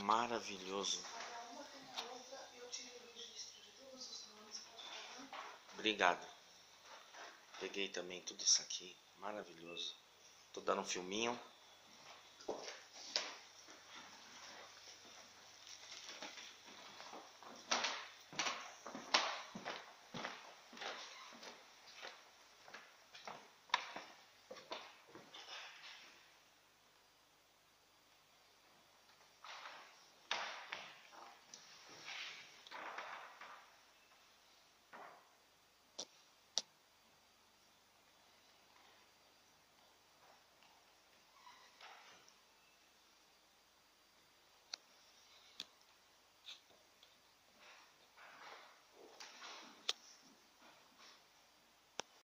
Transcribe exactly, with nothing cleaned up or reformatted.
maravilhoso. Obrigado. Peguei também tudo isso aqui, maravilhoso. Tô dando um filminho.